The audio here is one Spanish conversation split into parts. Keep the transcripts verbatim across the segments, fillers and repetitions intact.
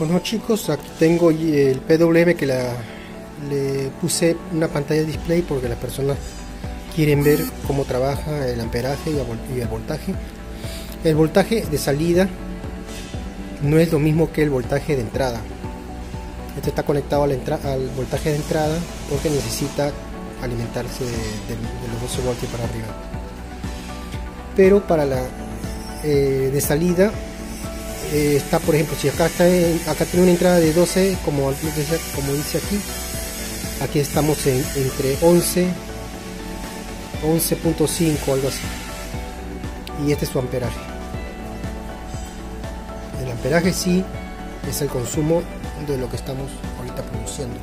Bueno chicos, aquí tengo el P W M que la, le puse una pantalla de display porque las personas quieren ver cómo trabaja el amperaje y el voltaje. El voltaje de salida no es lo mismo que el voltaje de entrada. Este está conectado al, al voltaje de entrada porque necesita alimentarse de, de, de los doce voltios para arriba. Pero para la eh, de salida eh, está, por ejemplo, si acá está en, acá tiene una entrada de doce, como, como dice aquí, aquí estamos en, entre once, once punto cinco, algo así, y este es su amperaje. El amperaje sí es el consumo de lo que estamos ahorita produciendo.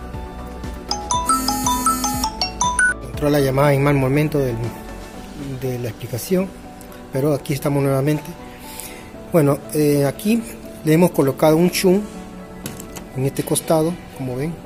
Entró la llamada en mal momento del, de la explicación, pero aquí estamos nuevamente. Bueno, eh, aquí le hemos colocado un shunt en este costado, como ven,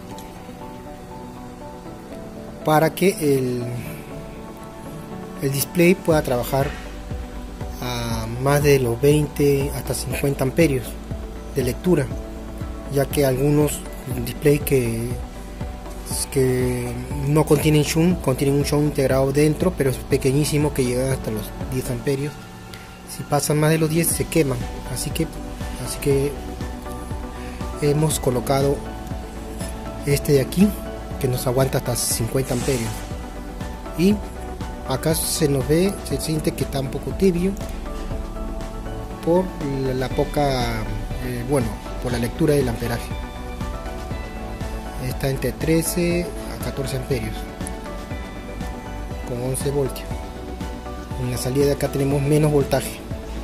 para que el, el display pueda trabajar a más de los veinte hasta cincuenta amperios de lectura, ya que algunos displays que, que no contienen shunt, contienen un shunt integrado dentro, pero es pequeñísimo, que llega hasta los diez amperios. Si pasan más de los diez se queman, así que, así que hemos colocado este de aquí que nos aguanta hasta cincuenta amperios, y acá se nos ve, se siente que está un poco tibio por la, la poca, eh, bueno, por la lectura del amperaje. Está entre trece a catorce amperios con once voltios. En la salida de acá tenemos menos voltaje,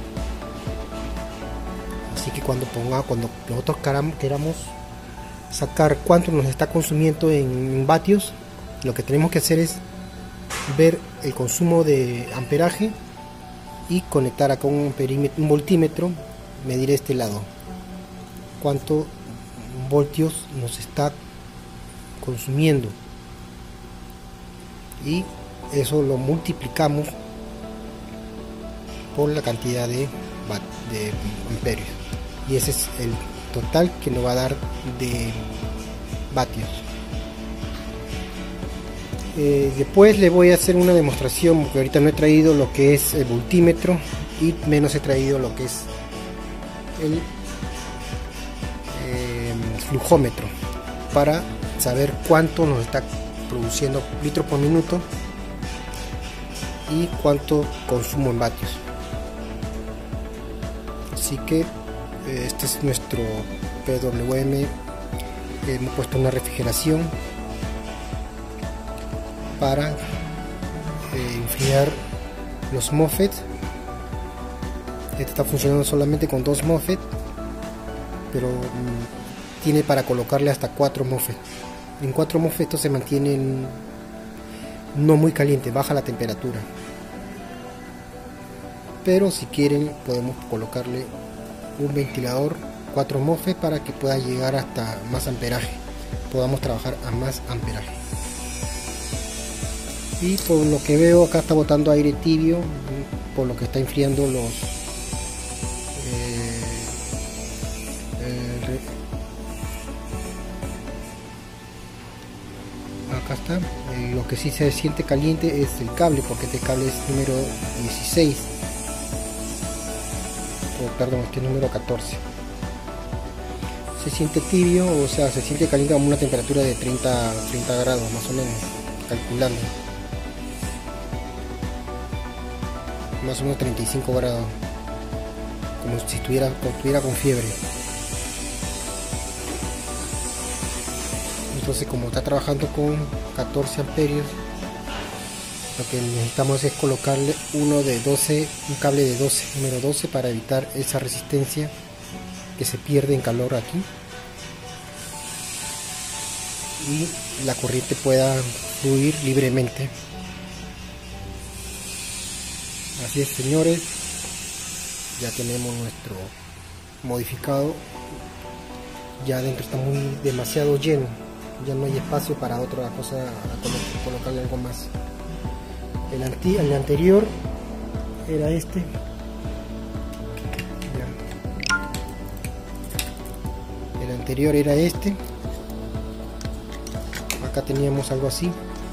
así que cuando ponga, cuando nosotros queramos sacar cuánto nos está consumiendo en vatios, lo que tenemos que hacer es ver el consumo de amperaje y conectar acá un perímetro, un voltímetro, medir este lado cuánto voltios nos está consumiendo, y eso lo multiplicamos por la cantidad de, de amperios, y ese es el total que nos va a dar de vatios. Eh, después le voy a hacer una demostración, porque ahorita no he traído lo que es el voltímetro y menos he traído lo que es el eh, flujómetro, para saber cuánto nos está produciendo litros por minuto y cuánto consumo en vatios. Así que eh, este es nuestro P W M. Hemos puesto una refrigeración para eh, enfriar los MOSFET. Este está funcionando solamente con dos MOSFET, pero mmm, tiene para colocarle hasta cuatro MOSFET. En cuatro MOSFET estos se mantienen no muy caliente, baja la temperatura, pero si quieren podemos colocarle un ventilador, cuatro MOSFET, para que pueda llegar hasta más amperaje, podamos trabajar a más amperaje. Y por lo que veo acá está botando aire tibio, por lo que está enfriando los eh, eh, acá está. Eh, lo que sí se siente caliente es el cable, porque este cable es número dieciséis, o perdón, este es número catorce. Se siente tibio, o sea, se siente caliente a una temperatura de treinta grados más o menos, calculando más o menos treinta y cinco grados, como si estuviera, como estuviera con fiebre. Entonces, como está trabajando con catorce amperios, lo que necesitamos es colocarle uno de doce, un cable de doce, número doce, para evitar esa resistencia que se pierde en calor aquí, y la corriente pueda fluir libremente. Así es, señores, ya tenemos nuestro modificado. Ya adentro está muy demasiado lleno, ya no hay espacio para otra cosa, a colocarle algo más. El, anti, el anterior era este. Ya. anterior era este. Acá teníamos algo así.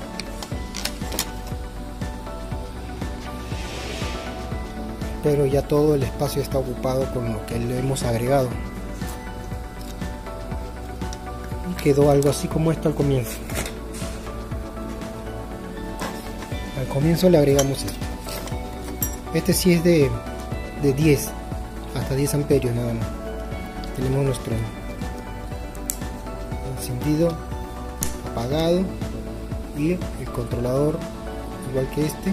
Pero ya todo el espacio está ocupado con lo que le hemos agregado. Y quedó algo así como esto al comienzo. Al comienzo le agregamos esto. Este sí es de, de diez, hasta diez amperios nada más. Tenemos nuestro encendido, apagado, y el controlador igual que este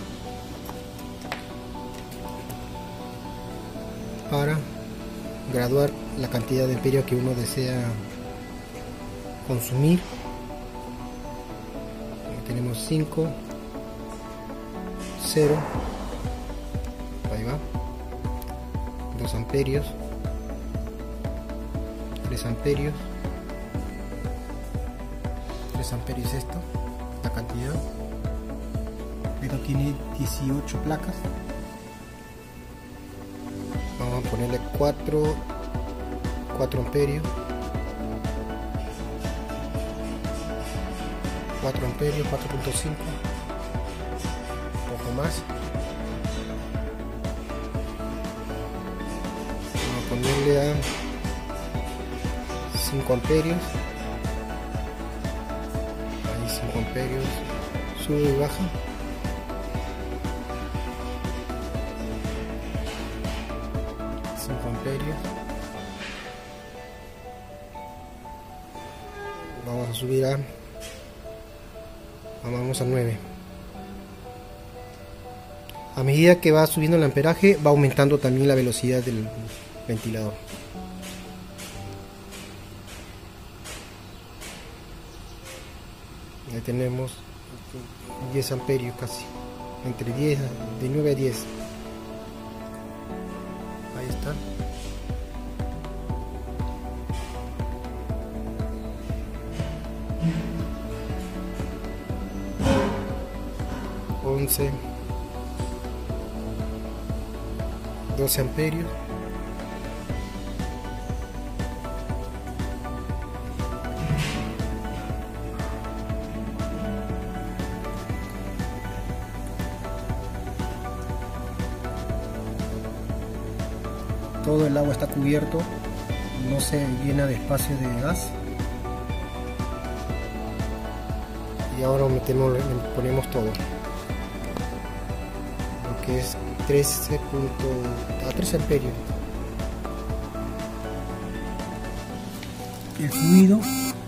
para graduar la cantidad de amperios que uno desea consumir. Aquí tenemos cinco, cero, ahí va, dos amperios, tres amperios, tres amperios esto, la cantidad. Esto tiene dieciocho placas. Vamos a ponerle cuatro, cuatro amperios, cuatro amperios, cuatro punto cinco, un poco más. Vamos a ponerle a cinco amperios, ahí cinco amperios, sube y baja. cinco amperios. Vamos a subir a vamos a nueve. A medida que va subiendo el amperaje va aumentando también la velocidad del ventilador. Ahí tenemos diez amperios casi, entre diez, de nueve a diez. Ahí está. once, doce amperios. Todo el agua está cubierto, no se llena de espacio de gas. Y ahora metemos, ponemos todo, lo que es trece a trece amperios. El fluido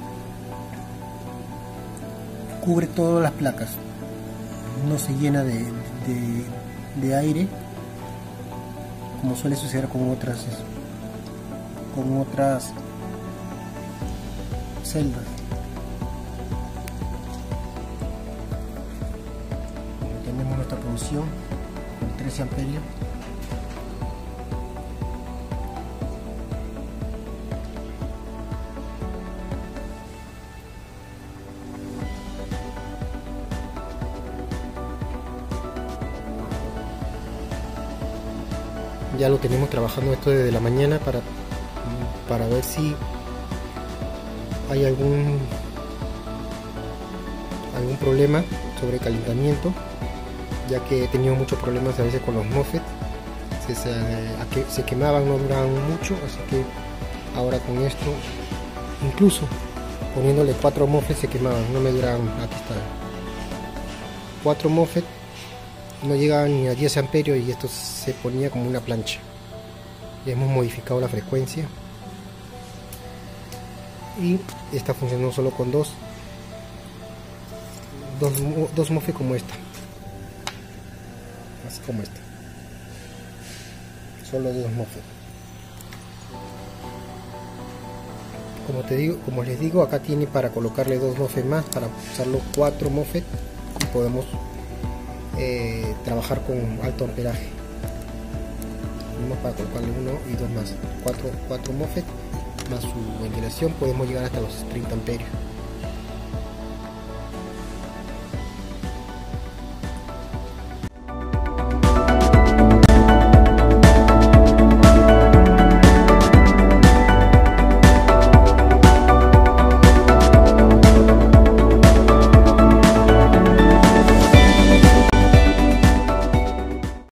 cubre todas las placas, no se llena de, de, de aire, como suele suceder con otras con otras celdas. Tenemos nuestra producción con trece amperios. Ya lo tenemos trabajando esto desde la mañana para, para ver si hay algún algún problema sobre calentamiento, ya que he tenido muchos problemas a veces con los MOSFET, se, se, se quemaban, no duraban mucho, así que ahora con esto, incluso poniéndole cuatro MOSFET se quemaban, no me duraban. Aquí está, cuatro MOSFET no llegaban ni a diez amperios y esto se ponía como una plancha. Y hemos modificado la frecuencia y está funcionando solo con dos dos, dos MOSFET como esta, así como esta, solo dos MOSFET. Como te digo, como les digo, acá tiene para colocarle dos MOSFET más, para usarlo cuatro MOSFET y podemos Eh, trabajar con alto amperaje. Tenemos para colocarle uno y dos más, cuatro, cuatro MOSFET más su ventilación, podemos llegar hasta los treinta amperios.